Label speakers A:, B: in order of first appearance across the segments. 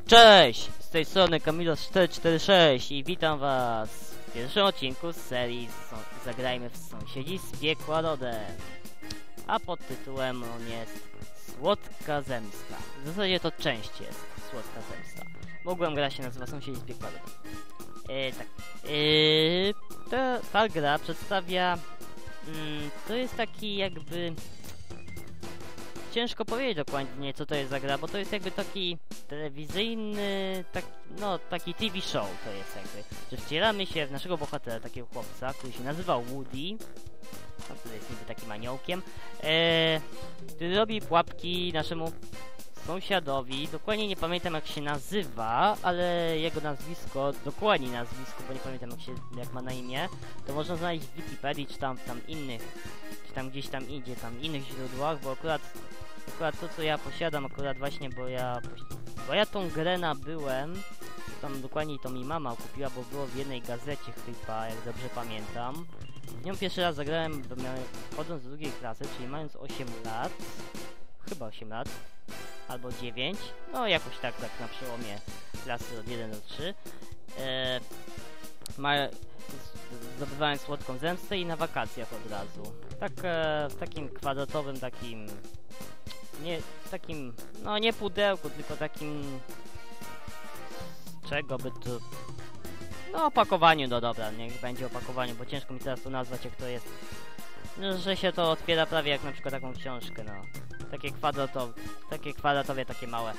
A: Cześć! Z tej strony Kamilos446 i witam was w pierwszym odcinku z serii Zagrajmy w Sąsiedzi z Piekła Rodem. A pod tytułem on jest Słodka Zemsta. W zasadzie to część jest Słodka Zemsta. Mogłem gra się nazywa Sąsiedzi z Piekła Rodem. Ta gra przedstawia... to jest taki jakby... Ciężko powiedzieć dokładnie co to jest za gra, bo to jest jakby taki telewizyjny, taki TV show to jest jakby, że wcielamy się w naszego bohatera, takiego chłopca, który się nazywa Woody, który jest niby takim aniołkiem, który robi pułapki naszemu sąsiadowi. Dokładnie nie pamiętam jak się nazywa, ale jego nazwisko, dokładnie nazwisko, bo nie pamiętam jak ma na imię, to można znaleźć w Wikipedii, czy tam innych, czy tam gdzieś tam idzie, tam innych źródłach, bo akurat to co ja posiadam, akurat właśnie, bo ja tą grę nabyłem, tam dokładniej to mi mama kupiła, bo było w jednej gazecie chyba, jak dobrze pamiętam. W nią pierwszy raz zagrałem, chodząc do drugiej klasy, czyli mając 8 lat, chyba 8 lat, albo 9, no jakoś tak na przełomie klasy od 1 do 3. Zdobywałem Słodką Zemstę i na wakacjach od razu. Tak w takim kwadratowym, nie pudełku, tylko takim... czego by tu... no opakowaniu, no dobra, niech będzie opakowaniu, bo ciężko mi teraz to nazwać jak to jest. No, że się to otwiera prawie jak na przykład taką książkę, no. Takie kwadratowe, takie małe.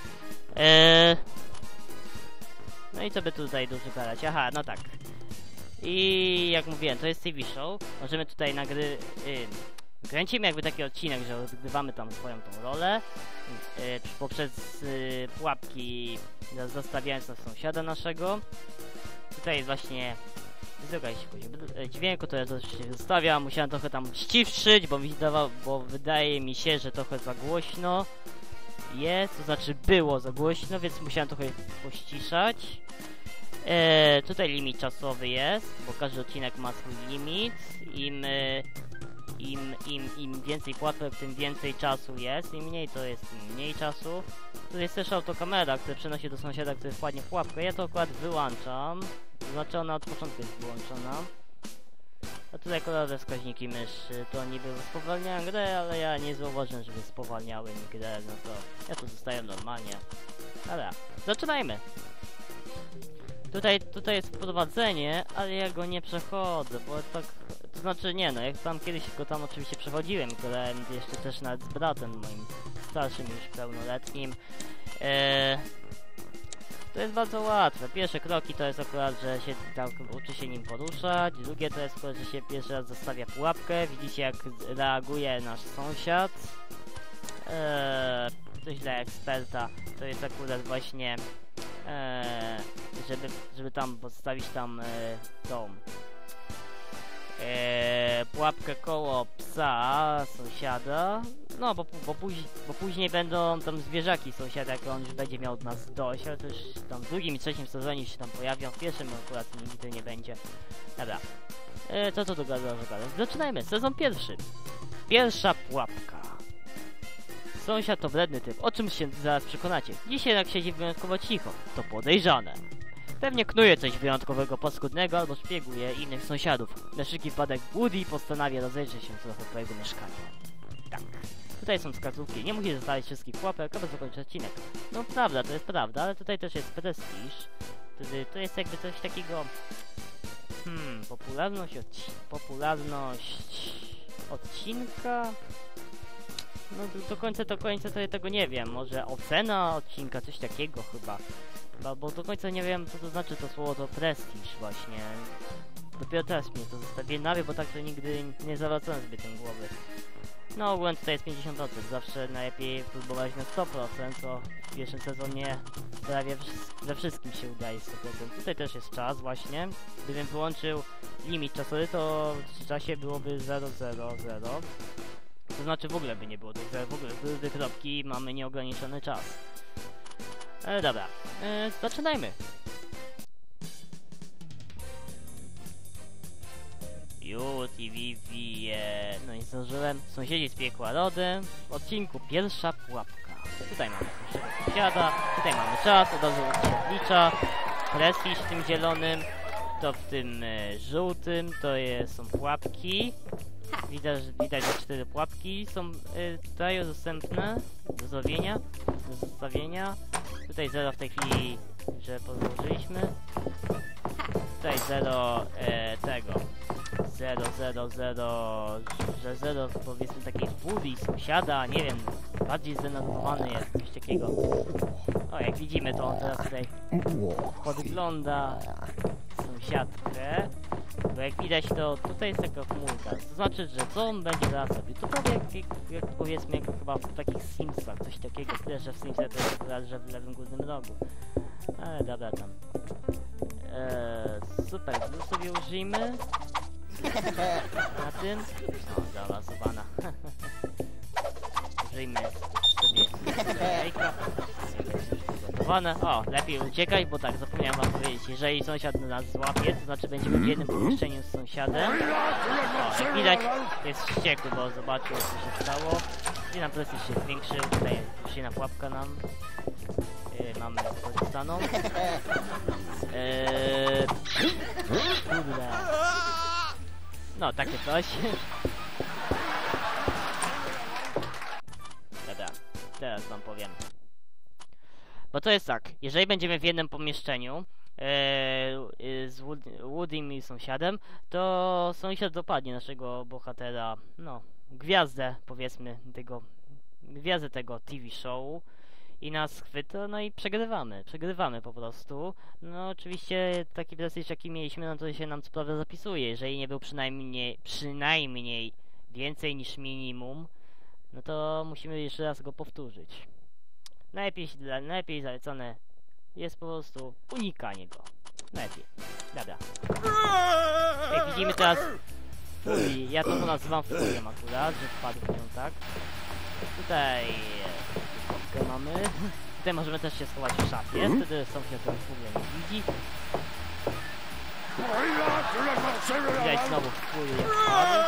A: No i co by tutaj dużo gadać? Aha, no tak. I jak mówiłem, to jest TV show. Możemy tutaj kręcimy jakby taki odcinek, że odgrywamy tam swoją tą rolę poprzez pułapki, zostawiając na sąsiada naszego. Tutaj jest właśnie dźwięku, to ja to się zostawia. Musiałem trochę tam ściszyć, bo wydaje mi się, że trochę za głośno jest, to znaczy było za głośno, więc musiałem trochę pościszać. Tutaj limit czasowy jest, bo każdy odcinek ma swój limit. Im więcej pułapek, tym więcej czasu jest. Im mniej to jest, tym mniej czasu. Tu jest też autokamera, która przenosi do sąsiada, który wpadnie w pułapkę. Ja to akurat wyłączam. To znaczy ona od początku jest wyłączona. A tutaj kolorowe wskaźniki myszy, to niby spowalniają grę, ale ja nie zauważyłem, żeby spowalniały mi grę, no to ja to zostaję normalnie. Dobra, zaczynajmy! Tutaj jest wprowadzenie, ale ja go nie przechodzę, bo tak... To znaczy nie no, jak tam kiedyś go tam oczywiście przechodziłem, grałem jeszcze też nawet z bratem moim starszym już pełnoletnim. To jest bardzo łatwe. Pierwsze kroki to jest akurat, że się tak uczy się nim poruszać. Drugie to jest akurat, że się pierwszy raz zostawia pułapkę. Widzicie jak reaguje nasz sąsiad. Coś dla eksperta. To jest akurat właśnie żeby tam postawić tam tą pułapkę koło psa sąsiada. No bo później będą tam zwierzaki sąsiada, jak on już będzie miał od nas dość, ale to już tam w drugim i trzecim sezonie się tam pojawią, w pierwszym akurat nigdy nie będzie. Dobra, co do gadać? Zaczynajmy, sezon pierwszy. Pierwsza pułapka. Sąsiad to wredny typ, o czym się zaraz przekonacie. Dzisiaj jak siedzi wyjątkowo cicho, to podejrzane. Pewnie knuje coś wyjątkowego, paskudnego albo szpieguje innych sąsiadów. Na wszelki wypadek Woody postanawia rozejrzeć się trochę po jego mieszkaniu. Tak. Tutaj są wskazówki. Nie musisz zostawić wszystkich pułapek, aby zakończyć odcinek. No prawda, to jest prawda, ale tutaj też jest prestiż. To jest jakby coś takiego... popularność odcinka? No do końca to ja tego nie wiem. Może ocena odcinka, coś takiego chyba. Bo do końca nie wiem co to znaczy to słowo, to prestiż właśnie. Dopiero teraz mnie to zostawię na wie, bo tak to nigdy nie zawracałem zbyt tym głowy. No ogólnie tutaj jest 50%, zawsze najlepiej próbować na 100%, co w pierwszym sezonie prawie we wszystkim się udaje 100%. Tutaj też jest czas właśnie. Gdybym wyłączył limit czasowy, to w czasie byłoby 000. To znaczy w ogóle by nie było tych 0, w ogóle byłyby kropki, mamy nieograniczony czas. Ale dobra, zaczynajmy! No i zdążyłem. Sąsiedzi z Piekła Rodem w odcinku Pierwsza Pułapka. Tutaj mamy sąsiada, tutaj mamy czas, od razu się odlicza. Prestiż w tym zielonym, to w tym żółtym, to są pułapki. Widać, że 4 pułapki są tutaj dostępne do zostawienia. Tutaj 0 w tej chwili, że podłożyliśmy. Tutaj 0 tego. 0, że 0 powiedzmy takiej Woody, sąsiada, nie wiem, bardziej zdenerwowany jest, coś takiego. O, jak widzimy, to on teraz tutaj podgląda sąsiadkę, bo jak widać, to tutaj jest taka chmurka, to znaczy, że co on będzie zaraz robił, to prawie jak powiedzmy, jak chyba w takich Simsach, coś takiego, tyle, że w Simsach to jest akurat, że w lewym górnym rogu, ale dobra tam. Super, tu sobie użyjmy. Na tym? O, zaawansowana. Użyjmy sobie jajka. Gotowane. O, lepiej uciekać, bo tak, zapomniałem wam powiedzieć, jeżeli sąsiad nas złapie, to znaczy będziemy w jednym pomieszczeniu z sąsiadem. O, jak widać, to jest wściekły, bo zobaczył, co się stało. I nam presję się zwiększył, tutaj już jedna pułapka nam. Mamy wykorzystaną. Kurde. No, takie coś. Dobra, teraz wam powiem. Bo to jest tak, jeżeli będziemy w jednym pomieszczeniu z Woodym i sąsiadem, to sąsiad dopadnie naszego bohatera, no, gwiazdę, powiedzmy, gwiazdę tego TV show i nas chwyta, no i przegrywamy po prostu. No oczywiście taki prestiż jaki mieliśmy, no to się nam co prawda zapisuje, jeżeli nie był przynajmniej więcej niż minimum, no to musimy jeszcze raz go powtórzyć. Najlepiej zalecone jest po prostu unikanie go. Najlepiej. Dobra. Jak widzimy teraz Furii, ja to nazywam Furią akurat, że wpadł w nią tak. Tutaj kropkę mamy. Tutaj możemy też się schować w szafie, wtedy sąsiad ten Furię nie widzi. Widać znowu Furię jak wpadł.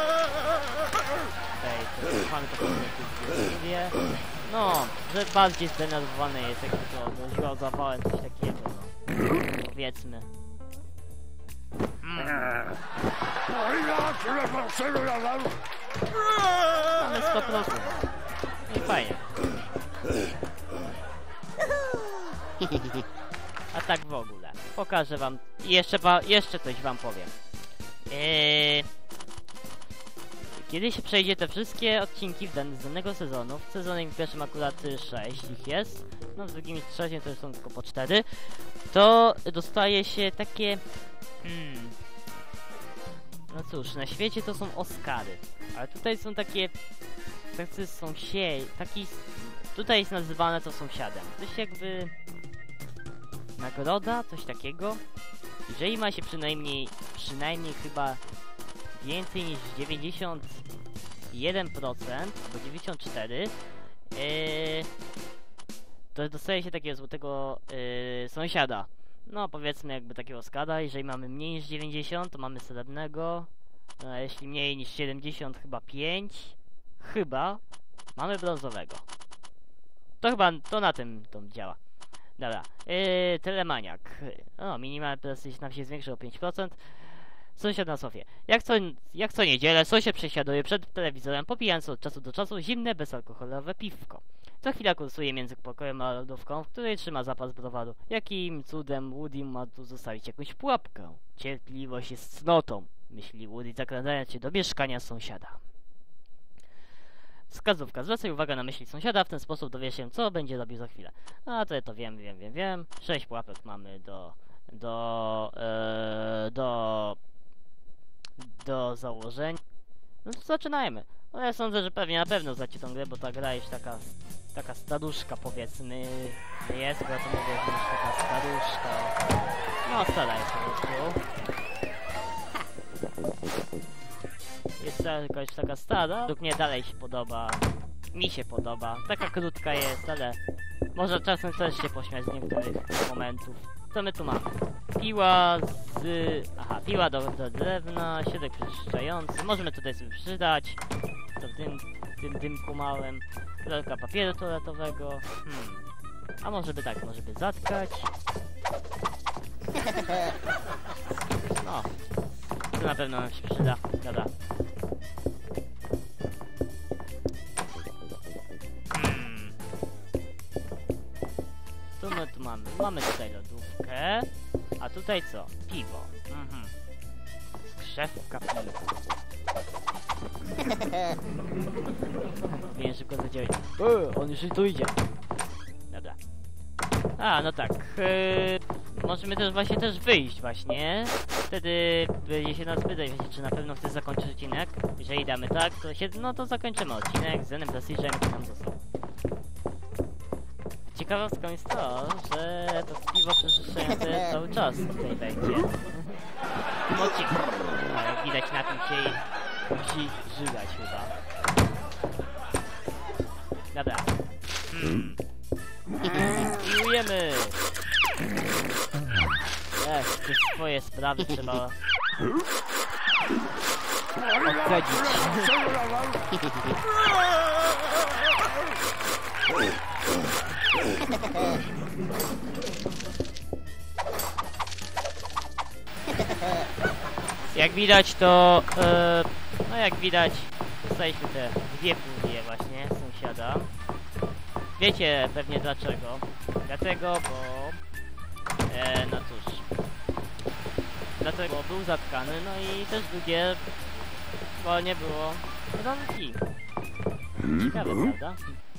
A: Tutaj mamy to Furię. No, że bardziej zdenerwowany jest, jakby to doziło zapałem coś takiego, no. Powiedzmy. Mamy 100%. I fajnie. A tak w ogóle. Pokażę wam. Jeszcze coś wam powiem. Kiedy się przejdzie te wszystkie odcinki z danego sezonu, w sezonie pierwszym akurat 6 ich jest, no w drugim i trzecim to są tylko po 4, to dostaje się takie... No cóż, na świecie to są Oscary, ale tutaj są takie... Tutaj jest nazywane to sąsiadem. Coś jakby... Nagroda, coś takiego. Jeżeli ma się przynajmniej chyba więcej niż 91%, bo 94%, to dostaje się takiego złotego sąsiada. No powiedzmy jakby takiego skada. Jeżeli mamy mniej niż 90, to mamy srebrnego. A jeśli mniej niż 70, chyba 5. Mamy brązowego. To na tym to działa. Dobra, telemaniak. O, minimalny prestiż nam się zwiększył o 5%. Sąsiad na sofie. Jak co niedzielę, sąsiad przesiaduje przed telewizorem, popijając od czasu do czasu zimne, bezalkoholowe piwko. Co chwila kursuje między pokojem a lodówką, w której trzyma zapas browaru. Jakim cudem Woody ma tu zostawić jakąś pułapkę? Cierpliwość jest cnotą, myśli Woody, zakradając się do mieszkania sąsiada. Wskazówka. Zwracaj uwagę na myśli sąsiada, w ten sposób dowiesz się, co będzie robił za chwilę. A to wiem. 6 pułapek mamy do założenia. No to zaczynajmy. No ja sądzę, że pewnie na pewno znacie tą grę, bo ta gra jest taka staruszka, powiedzmy, jest, bo ja to mówię, że jest taka staruszka. No stara jest po prostu. Jest jakaś taka stara, według mnie dalej się podoba. Mi się podoba. Taka krótka jest, ale może czasem też się pośmiać z niektórych momentów. Co my tu mamy? Piła do drewna, środek przeczyszczający. Możemy tutaj sobie przydać. To w tym tym dymku małym. Rolka papieru toaletowego. A może by tak, może by zatkać. No, to na pewno nam się przyda. Dobra. Co my tu mamy? Mamy tutaj lodówkę. A tutaj co? Piwo. Skrzewka piwa. Powinien szybko zadziałać. On już tu idzie. Dobra. A, no tak. Możemy też właśnie wyjść właśnie. Wtedy będzie się nas pytać, czy na pewno chce zakończyć odcinek. Jeżeli damy tak, to no to zakończymy odcinek z Zenem Prestige'em, który nam został. Ciekawostką jest to, że to piwo przeżyszczające cały czas tutaj będzie. W tym odcinku. A jak widać, napił się i musi żygać chyba. Dobra. Miłujemy! Te swoje sprawy trzeba odchodzić. Jak widać to, no jak widać, dostaliśmy te dwie furie właśnie sąsiada. Wiecie pewnie dlaczego. Dlatego, bo, no cóż, dlatego był zatkany, no i też drugie, bo nie było rąki. Ciekawe, prawda?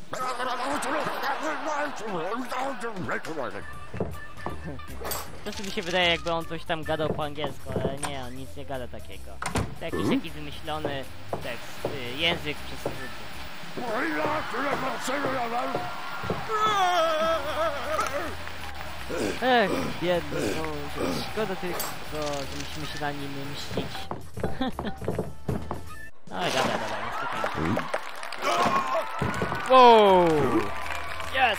A: Czasem mi się wydaje, jakby on coś tam gadał po angielsku, ale nie, on nic nie gada takiego. To jakiś taki wymyślony tekst, język przez skróty. Ech, biedny sąsiad. Szkoda tylko, że musimy się na nim mścić. Oj, dobra, nie stykajmy. Wow! Yes!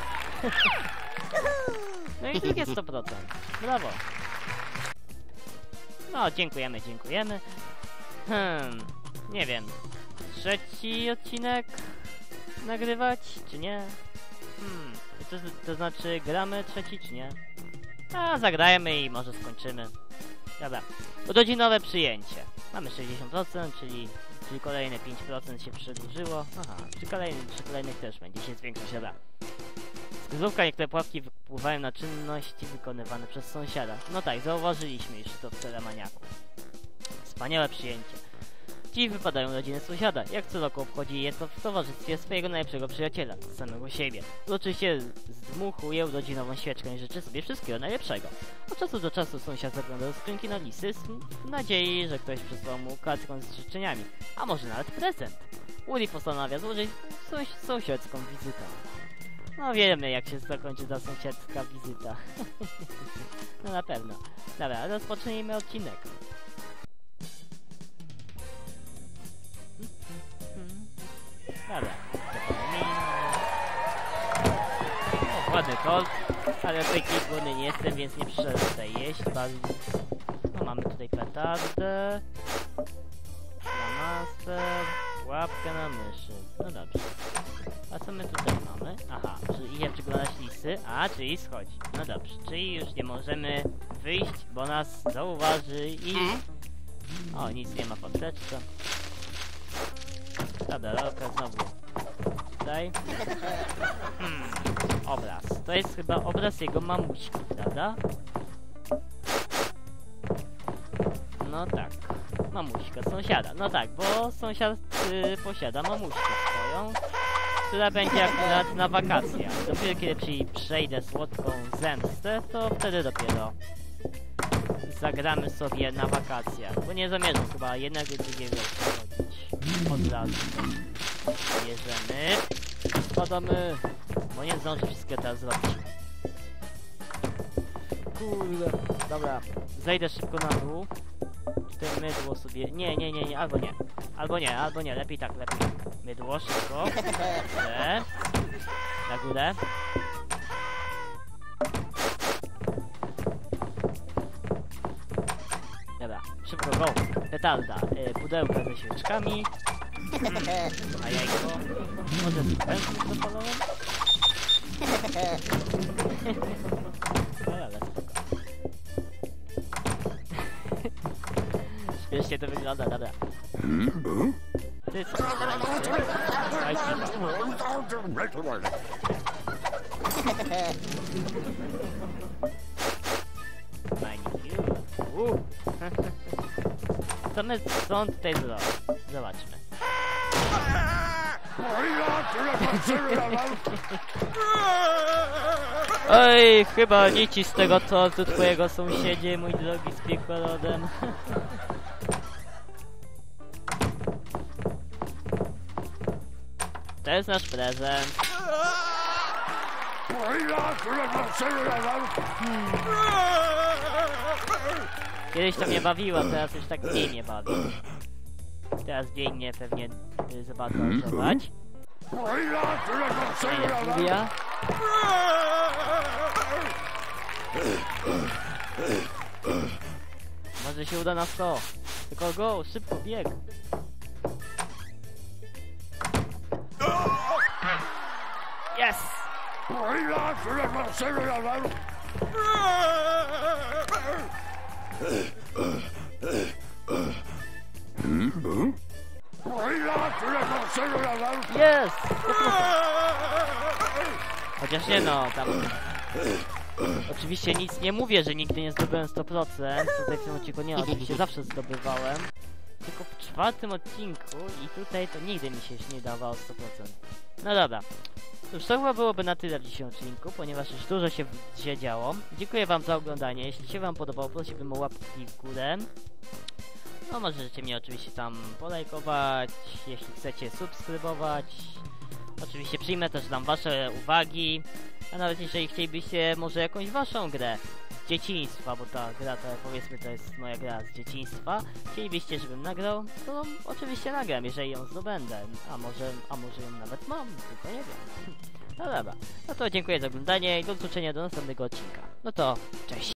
A: No i drugie 100%. Brawo. No, dziękujemy. Nie wiem. Trzeci odcinek nagrywać, czy nie? To znaczy gramy trzeci, czy nie? A, zagrajmy i może skończymy. Dobra. Urodzinowe przyjęcie. Mamy 60%, czyli kolejne 5% się przedłużyło. Aha, przy kolejnych też będzie się zwiększać. Dobra. Wskazówka, niektóre pułapki wpływają na czynności wykonywane przez sąsiada. No tak, zauważyliśmy już to w Telemaniaku. Wspaniałe przyjęcie. Dziś wypadają rodziny sąsiada. Jak co roku obchodzi je to w towarzystwie swojego najlepszego przyjaciela, samego siebie. Oczywiście zdmuchuje urodzinową świeczkę i życzy sobie wszystkiego najlepszego. Od czasu do czasu sąsiad zagląda do skrzynki na listy w nadziei, że ktoś przysłał mu kartkę z życzeniami, a może nawet prezent. Woody postanawia złożyć sąsiedzką wizytę. No wiemy, jak się zakończy ta sąsiedzka wizyta. No na pewno. Dobra, rozpocznijmy odcinek. Dobra, ładny kolt, ale w tej głodny nie jestem, więc nie przyszedłem tutaj jeść. No mamy tutaj petardę, master, łapkę na myszy. No dobrze. A co my tutaj mamy? Aha, czyli idziemy przeglądać listy. A, czyli schodzi. No dobrze, czyli już nie możemy wyjść, bo nas zauważy i... O, nic nie ma w apteczce. Dobra, Rolka znowu tutaj. Obraz. To jest chyba obraz jego mamuśki, prawda? No tak. Mamuśka sąsiada. No tak, bo sąsiad posiada mamuśkę swoją, która będzie akurat na wakacjach. Dopiero kiedy przejdę słodką zemstę, to wtedy dopiero zagramy sobie na wakacjach. Bo nie zamierzam chyba jednego i drugiego przechodzić od razu. Bierzemy. Spadamy. Bo nie zdążę wszystkiego teraz zrobić. Kurde. Dobra. Zejdę szybko na dół. Tutaj mydło sobie... Nie. Albo nie. Lepiej tak. Mydło szybko. Dobrze. Na górę. Dobra. Szybko go. Petarda. Pudełka ze świeczkami. A jajko? Może z pędzlem zapalałem? Ale spoko. Śmiesznie to wygląda, dobra. Ty co? Co on tutaj zrobił? Zobaczmy. Oj, chyba nici z tego tortu twojego sąsiedzie, mój drogi z piekłolodem. To jest nasz prezent. Kiedyś to mnie bawiło, teraz już tak mniej mnie bawi. Teraz biegnie pewnie zobaczyć. Ja. Może się uda na 100. Tylko go, szybko bieg. Yes! Jest! Chociaż nie no, tam... Oczywiście nic nie mówię, że nigdy nie zdobyłem 100%. Tutaj w tym odcinku nie, oczywiście zawsze zdobywałem. Tylko w 4. odcinku i tutaj to nigdy mi się nie dawało 100%. No dobra. Cóż, to chyba byłoby na tyle w dzisiejszym odcinku, ponieważ już dużo się działo. Dziękuję wam za oglądanie. Jeśli się wam podobało, prosiłbym o łapki w górę. No możecie mnie oczywiście tam polajkować, jeśli chcecie subskrybować. Oczywiście przyjmę też tam wasze uwagi. A nawet jeżeli chcielibyście może jakąś waszą grę z dzieciństwa, bo ta gra to powiedzmy to jest moja gra z dzieciństwa. Chcielibyście, żebym nagrał, to oczywiście nagram, jeżeli ją zdobędę. A może ją nawet mam, tylko nie wiem. No dobra, no to dziękuję za oglądanie i do zobaczenia do następnego odcinka. No to cześć.